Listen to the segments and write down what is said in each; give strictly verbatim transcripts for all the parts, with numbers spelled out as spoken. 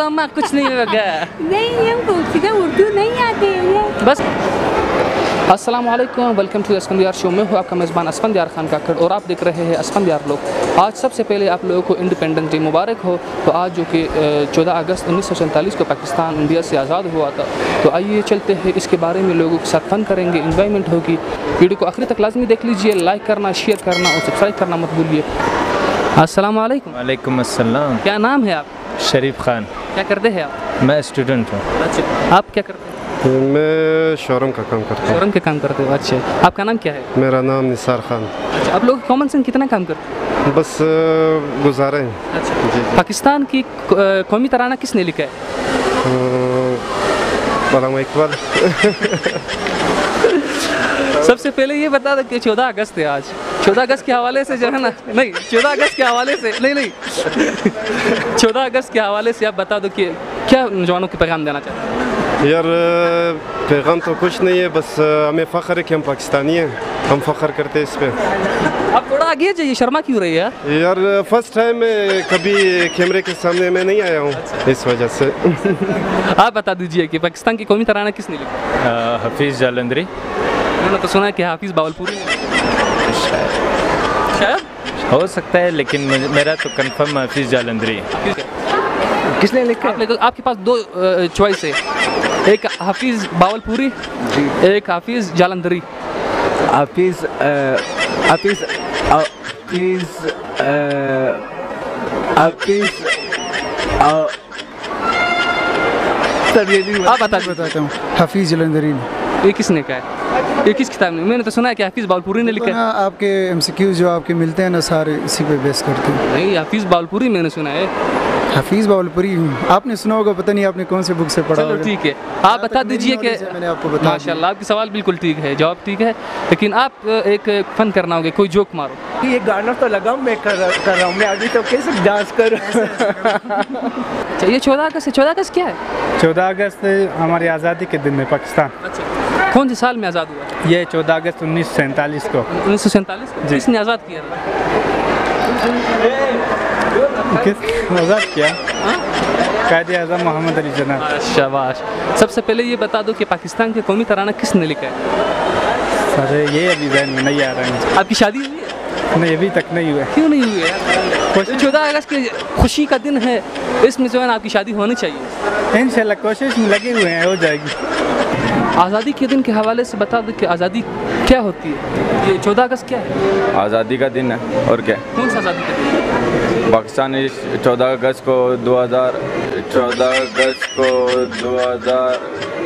अम्मा कुछ नहीं होगा। नहीं हमको सीधा उर्दू नहीं आती है बस। अस्सलाम वालेकुम, वेलकम टू अस्फंदियार शो। मैं हूँ आपका मेज़बान अस्फंदियार खान काकड़ और आप देख रहे हैं अस्फंदियार लोग। आज सबसे पहले आप लोगों को इंडिपेंडेंस डे मुबारक हो। तो आज जो कि चौदह अगस्त उन्नीस सौ सैंतालीस को पाकिस्तान इंडिया से आज़ाद हुआ था। तो आइए चलते हैं, इसके बारे में लोगों के साथ फ़न करेंगे, इंजॉयमेंट होगी। वीडियो को आखिर तक लाजमी देख लीजिए, लाइक करना, शेयर करना और सब्सक्राइब करना मत भूलिए। अस्सलाम वालेकुम। वालेकुम अस्सलाम। क्या नाम है आप? शरीफ खान। क्या करते हैं आप? मैं स्टूडेंट हूँ। अच्छा, आप क्या करते हैं? मैं शोरूम का काम करता हूँ। शोरूम के काम करते हो? अच्छा, आपका नाम क्या है? मेरा नाम निसार खान। अच्छा, आप लोग कॉमन सेंस कितना काम करते हैं? बस गुजारे हैं। अच्छा जी जी। पाकिस्तान की कौमी तराना किसने लिखा है? अल्लामा इकबाल। सबसे पहले ये बता दो कि चौदह अगस्त है आज। चौदह अगस्त के हवाले से जो है ना, नहीं चौदह अगस्त के हवाले से नहीं नहीं चौदह अगस्त के हवाले से आप बता दो कि क्या नौजवानों को पैगाम देना चाहते हैं? यार पैगाम तो कुछ नहीं है, बस हमें फ़ख्र है कि हम पाकिस्तानी हैं, हम फ़ख्र करते हैं इस पर। आप थोड़ा आगे जाइए, शर्मा क्यों रही है यार? फर्स्ट टाइम कभी कैमरे के सामने मैं नहीं आया हूँ, इस वजह से। आप बता दीजिए कि पाकिस्तान की कौमी तराना किसने लिखा? हफीज़ जालंधरी। मैंने तो सुना है कि हाफिज़ बावलपुरी। शायद हो सकता है, लेकिन मेरा तो कंफर्म हफीज़ जालंधरी। किसने लिखा? आप, आपके पास दो चॉइस है, एक हाफिज़ बावलपुरी, एक हाफिज़ जालंधरी। हाफिज़ हाफिज़ हाफिज़ हाफिज़ आप बता बताता हूँ। हाफिज़ जालंधरी। ये किसने कहा है? ये किस किताब में? मैंने तो सुना है कि हाफिज़ बावलपुरी ने लिखा है। आपके एमसीक्यूज़ जो आपके मिलते हैं ना, सारे इसी पे बेस करते हैं। नहीं, हाफिज़ बावलपुरी मैंने सुना है। हाफिज़ बावलपुरी आपने सुना होगा, पता नहीं आपने कौन से बुक से पढ़ा। चलो ठीक है, आप बता दीजिए कि मैंने आपको बताया। माशाल्लाह आपके सवाल बिल्कुल ठीक है, जवाब ठीक है, लेकिन आप एक फन करना होगा, कोई जोक मारो। ये गाना तो लगा मैं कर, कर रहा हूँ, मैं अभी तो कैसे डांस कर। ये चौदह अगस्त है। चौदह अगस्त क्या है? चौदह अगस्त हमारी आज़ादी के दिन में पाकिस्तान। अच्छा, कौन से साल में आज़ाद हुआ? ये चौदह अगस्त उन्नीस सौ सैंतालीस को। उन्नीस सौ सैंतालीस को किसने आज़ाद किया? किस आज़ाद किया? कायदे आज़म मोहम्मद अली जिन्ना। शाबाश। सबसे पहले ये बता दो कि पाकिस्तान के कौमी तराना किसने लिखा है? सर ये अभी ज़हन में नहीं आ रहा है। आपकी शादी हुई है? नहीं, अभी तक नहीं हुआ। क्यों नहीं हुई है? चौदह अगस्त की खुशी का दिन है, इसमें जो है ना आपकी शादी होनी चाहिए। इंशाल्लाह कोशिश में लगे हुए हैं, हो जाएगी। आज़ादी के दिन के हवाले से बता दो कि आज़ादी क्या होती है? ये चौदह अगस्त क्या है? आज़ादी का दिन है और क्या? कौन सा आज़ादी का दिन? पाकिस्तान चौदह अगस्त को दो हज़ार चौदह अगस्त को दो हज़ार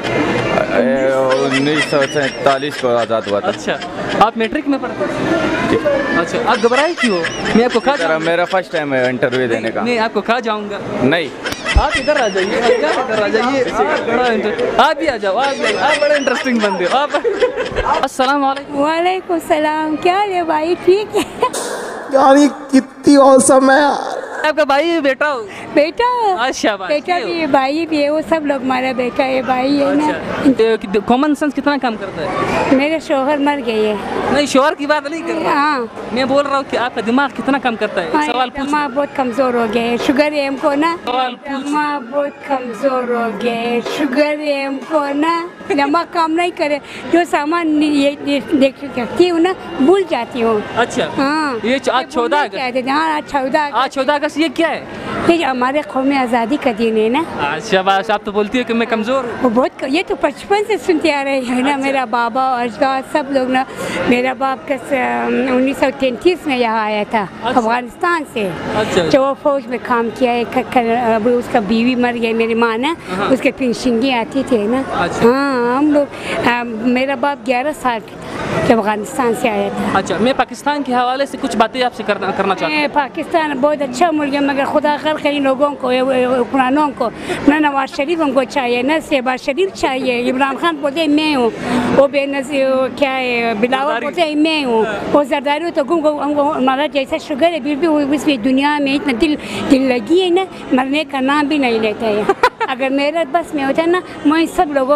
उन्नीस सौ सैंतालीस को आज़ाद हुआ था। अच्छा, आप मैट्रिक में पढ़ते हैं? अच्छा, आप घबराए क्यों? मैं आपको कहा जाऊँगा। मेरा फर्स्ट टाइम है इंटरव्यू देने का। नहीं, आपको कहा जाऊँगा। नहीं, आप इधर आ जाइए, इधर आ जाइए, आप भी आ जाओ, आप भी आप बड़े इंटरेस्टिंग बंदे हो आप। अस्सलाम वालेकुम। वालेकुम सलाम। क्या है भाई, ठीक है? यार कितनी औसम है यार। आपका भाई बेटा हो? बेटा? अच्छा, बेटा भी है, भाई भी है, वो सब लोग हमारा बेटा है, भाई है ना। कॉमन सेंस कितना काम करता है? मेरे शोहर मर गए हैं। नहीं, शोहर की बात नहीं कर रहा। हाँ, मैं बोल रहा हूँ कि आपका दिमाग कितना काम करता है? सवाल पूछ। दिमाग बहुत कमजोर हो गया है, शुगर है हमको ना। सवाल पूछ। दिमाग बहुत कमजोर हो गया है, शुगर है हमको ना, दिमाग काम नहीं करे। जो सामान ये देख सकती हूँ ना, भूल जाती हूँ। अच्छा, हाँ, ये आज चौदह अगस्त। हाँ, चौदह आज चौदह अगस्त ये क्या है? ये हमारे कौमी आज़ादी का दिन है ना। अच्छा, बस आप तो बोलती है कि मैं कमज़ोर हूँ। वो बहुत, ये तो बचपन से सुनते आ रहे हैं ना। मेरा बाबा और सब लोग ना, मेरा बाप का उन्नीस सौ तैंतीस में यहाँ आया था। अच्छा। अफगानिस्तान से। अच्छा। जो वो फौज में काम किया है, अब उसका बीवी मर गई मेरी माँ ना, उसके पेंशनगी आती थी ना। अच्छा। हाँ, हम लोग, मेरा बाप ग्यारह साल के अफगानिस्तान से आया था। अच्छा, मैं पाकिस्तान के हवाले से कुछ बातें आपसे करना करना चाहता हूँ। पाकिस्तान बहुत अच्छा मुल्क है, मगर खुदा कर कई लोगों को, हुक्मरानों को, ना नवाज शरीफ उनको चाहिए, ना शहबाज शरीफ चाहिए। इमरान खान बोलते मैं हूँ, वो बेनज़ीर क्या है, बिलावल बोलते मैं हूँ, वो जरदारी तो गुम हमारा जैसा शुगर है, फिर भी उसमें दुनिया में इतना दिल दिल लगी है ना, मरने का नाम भी नहीं लेता है। अगर मेरा बस में होता ना, मैं सब लोगों को ख़त्म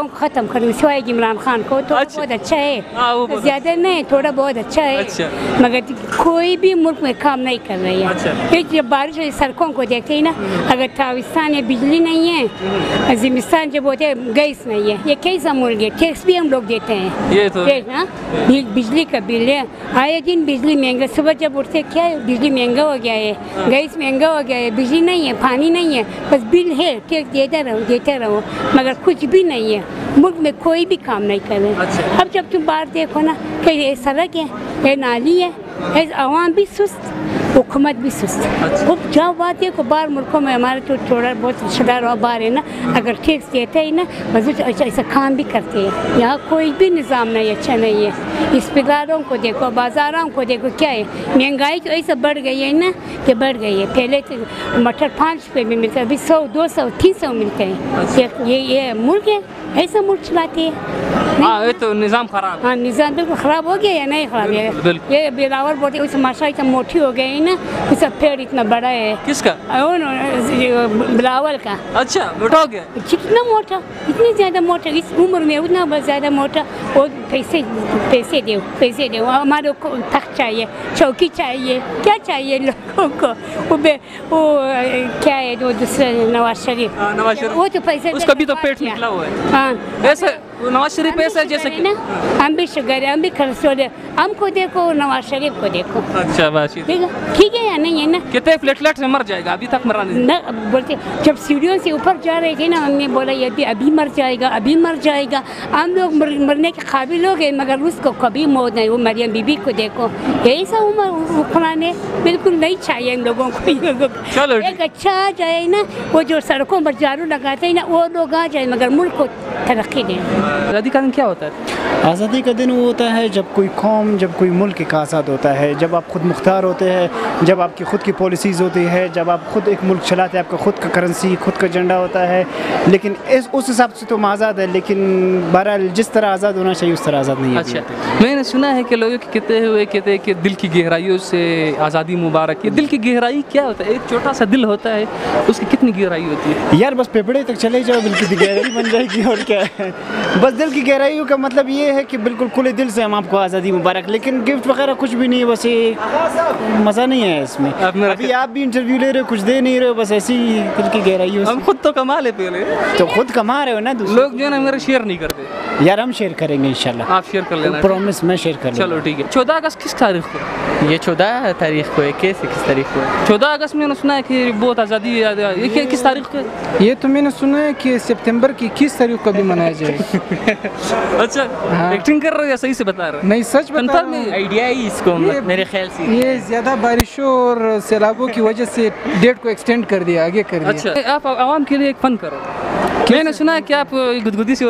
काम करने सिवाय इमरान खान को तो अच्छा। बहुत अच्छा है, हाँ, वो बहुत ज़्यादा नहीं, थोड़ा बहुत अच्छा है। अच्छा। मगर कोई भी मुल्क में काम नहीं कर रही है। अच्छा। ये जब बारिश हुई सड़कों को देखते हैं ना, अगर ताविस्तान में बिजली नहीं है, जिमिस्तान जब होते हैं गैस नहीं है, ये कैसा मुल्क है? टैक्स भी हम लोग देते हैं, ये तो टैक्स, हाँ? बिल- बिजली का बिल है, आए दिन बिजली महंगा, सुबह जब उठते क्या है, बिजली महंगा हो गया है, गैस महंगा हो गया है, बिजली नहीं है, पानी नहीं है, बस बिल है, टैक्स देते रहो देते रहो, मगर कुछ भी नहीं है, मुल्क में कोई भी काम नहीं कर रहे। अच्छा। अब जब तुम बाहर देखो ना कि ये सड़क है, ये नाली है, ये आवाम भी सुस्त, हुकूमत भी सुस्त। अच्छा। अब जाओ बात देखो बाहर मुल्कों में हमारे तो थोड़ा बहुत रिश्तेदार और बाहर है ना, अगर टैक्स देते हैं ना बस ऐसा ऐसा काम भी करते हैं। यहाँ कोई भी निज़ाम नहीं अच्छा नहीं है। अस्पतालों को देखो, बाज़ारों को देखो, क्या है महंगाई तो ऐसा बढ़ गई है ना कि बढ़ गई है। पहले तो मटर पाँच रुपये में मिलता है, अभी सौ दो सौ तीन सौ मिलते हैं। ये ये ये मुल्क है, ऐसा मुल्क चलाते हैं। हाँ, ये तो निज़ाम खराब है। हाँ, निज़ाम बिल्कुल ख़राब हो गया या नहीं ख़राब है? बिल्कुल। ये बिलावल बोलते उस माशा इतना मोटी हो गई है ना, उसका पेड़ इतना बड़ा है। किसका? और बिलावल का। अच्छा, मोटा हो गया। कितना मोटा, इतनी ज़्यादा मोटा, इस उम्र में उतना बस ज़्यादा मोटा। और पैसे पैसे दो पैसे दो, हमारे को तख्त चाहिए, चौकी चाहिए, क्या चाहिए लोगों को? वो बे वो क्या है वो दूसरा नवाज शरीफ, हाँ, नवाज शरीफ। वो तो पैसे उसका भी तो देने पेट के बाद निकला हुआ है। क्या? हाँ, ऐसे नवाज शरीफ ऐसा है जैसे कि ना हम भी शुगर है, हम भी खरसोल है, हमको देखो नवाज शरीफ को देखो, अच्छा बात ठीक है ठीक है या नहीं है ना? कितने प्लेटलेट से मर जाएगा, अभी तक मरा नहीं। ना बोलते जब सीढ़ियों से ऊपर जा रहे थे ना, हमने बोला ये भी अभी मर जाएगा, अभी मर जाएगा। हम लोग मर, मरने के काबिल हो गए, मगर उसको कभी मौत नहीं। वो मरियम बीबी को देखो, यही सब उम्र उखड़ाने बिल्कुल नहीं चाहिए इन लोगों को। इन लोगों को चलो एक अच्छा आ जाए ना, वो जो सड़कों पर झाड़ू लगाते हैं ना, वो लोग आ जाए, मगर मुल्क को तरक्की दें। आज़ादी का दिन क्या होता है? आज़ादी का दिन वो होता है जब कोई कौम, जब कोई मुल्क एक आज़ाद होता है, जब आप खुद मुख्तार होते हैं, जब आपकी ख़ुद की पॉलिसीज़ होती है, जब आप खुद एक मुल्क चलाते हैं, आपका खुद का करेंसी, खुद का झंडा होता है। लेकिन इस उस हिसाब से तो हम आज़ाद है, लेकिन बहरहाल जिस तरह आज़ाद होना चाहिए उस तरह आज़ाद नहीं है। अच्छा, मैंने सुना है कि लोग कहते हुए कहते हैं कि दिल की गहराइयों से आज़ादी मुबारक। ये दिल की गहराई क्या होता है? एक छोटा सा दिल होता है, उसकी कितनी गहराई होती है? यार बस पेपड़े तक चले जाओ, दिल की गहराई बन जाएगी और क्या है। बस दिल की गहराइयों का मतलब ये है कि बिल्कुल खुले दिल से हम आपको आज़ादी मुबारक, लेकिन गिफ्ट वगैरह कुछ भी नहीं है, बस ये मज़ा नहीं है इसमें। अभी आप भी इंटरव्यू ले रहे हो, कुछ दे नहीं रहे हो, बस ऐसी दिल की गहराइयों से। हम खुद तो कमा ले पहले, तो खुद कमा रहे हो ना, दूसरे लोग जो है ना मेरे शेयर नहीं करते। यार हम शेयर करेंगे इंशाल्लाह, आप शेयर कर लेना। प्रॉमिस मैं शेयर कर लूँगा। चलो ठीक है। चौदह अगस्त किस तारीख को? ये चौदह तारीख को है, कैसे किस तारीख को है? चौदह अगस्त में मैंने सुना है कि बहुत आज़ादी, ये क्या- किस तारीख को है? ये तो मैंने सुना है कि सितंबर की इक्कीस तारीख को भी मनाया जाएगा। अच्छा, हाँ। एक्टिंग कर रहे हो या सही से बता रहे हो? नहीं, सच बता कन्फर्म रहा हूँ। है? आइडिया ही इसको ये- मेरे ख्याल से। ये ज़्यादा बारिशों और सैलाबों की वजह से डेट को एक्सटेंड कर दिया, आगे कर दिया। अच्छा, आप आवाम के लिए एक फन करो। मैंने सुना है कि आप गुदगुदी से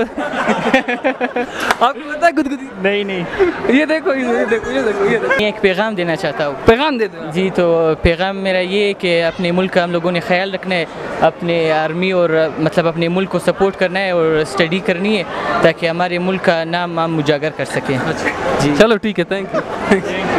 आपको पता है गुदगुदी? नहीं नहीं, ये देखो ये देखो ये देखो ये देखो मैं एक पैगाम देना चाहता हूँ। पैगाम दे दो। जी, तो पैगाम मेरा ये है कि अपने मुल्क का हम लोगों ने ख्याल रखना है, अपने आर्मी और मतलब अपने मुल्क को सपोर्ट करना है और स्टडी करनी है, ताकि हमारे मुल्क का नाम हम उजागर कर सकें। अच्छा जी, चलो ठीक है, थैंक यू।